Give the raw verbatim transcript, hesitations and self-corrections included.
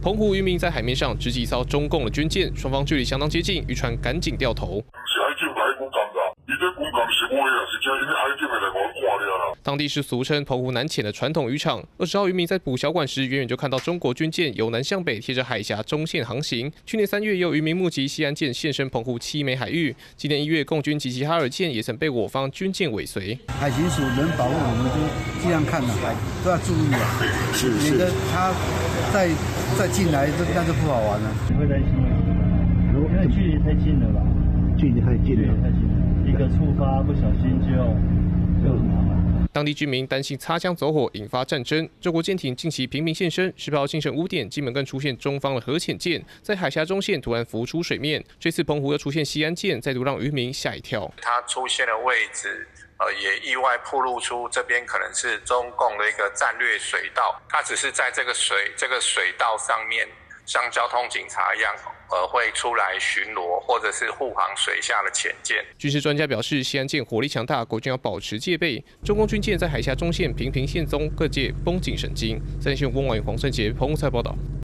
澎湖渔民在海面上执几艘中共的军舰，双方距离相当接近，渔船赶紧掉头。 当地是俗称澎湖南潜的传统渔场。二十号渔民在捕小管时，远远就看到中国军舰由南向北贴着海峡中线航行。去年三月，也有渔民目击西安舰现身澎湖七美海域。今年一月，共军及其哈尔舰也曾被我方军舰尾随。 海巡署能保护我们，就尽量看了，都要注意啊，免得他再再进来，这那就不好玩了。 你会担心吗？因为距离太近了吧？ 距离太近了， 太近了，一个触发不小心就就很麻烦。 当地居民担心擦枪走火引发战争，中国舰艇近期频频现身。十八号清晨五点，金门更出现中方的核潜舰，在海峡中线突然浮出水面。这次澎湖又出现西安舰，再度让渔民吓一跳。 它出现的位置，呃，也意外暴露出这边可能是中共的一个战略水道。它只是在这个水这个水道上面，像交通警察一样。 呃，会出来巡逻，或者是护航水下的潜舰。 军事专家表示，西安舰火力强大，国军要保持戒备。中共军舰在海峡中线频频现踪，各界绷紧神经。三立新闻翁婉黄胜杰澎湖采报道。